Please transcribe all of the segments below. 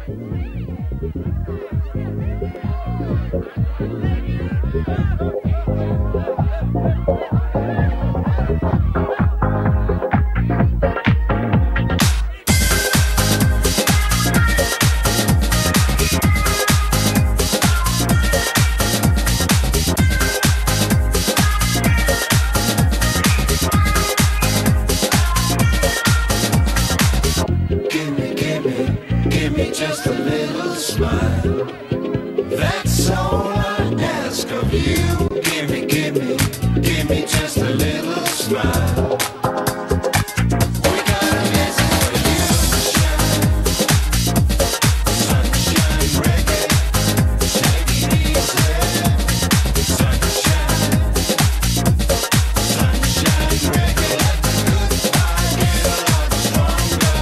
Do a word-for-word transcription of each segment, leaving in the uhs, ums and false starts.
Just a little smile. That's all I ask of you. Give me, give me, give me just a little smile. We got a message for you. Sunshine, sunshine reggae. Take it easy. Sunshine, sunshine reggae. Let the good vibe get a lot stronger.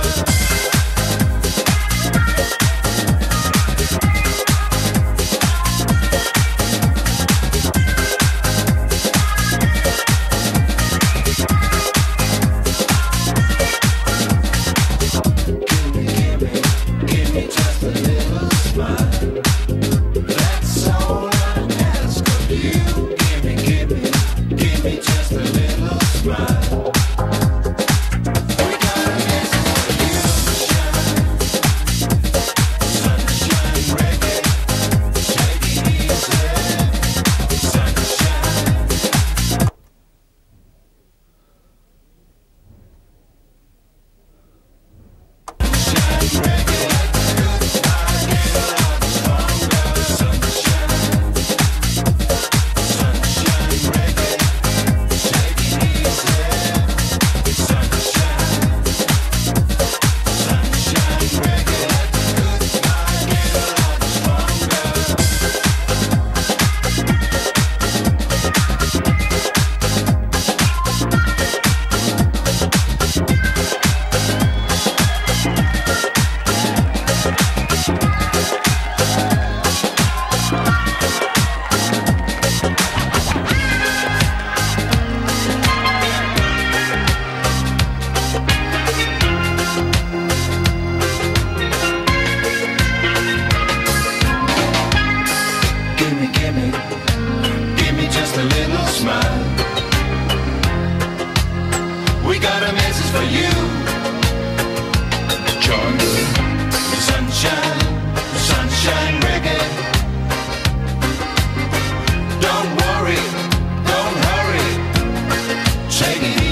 We got a message for you. Join the sunshine, sunshine reggae. Don't worry, don't hurry. Take it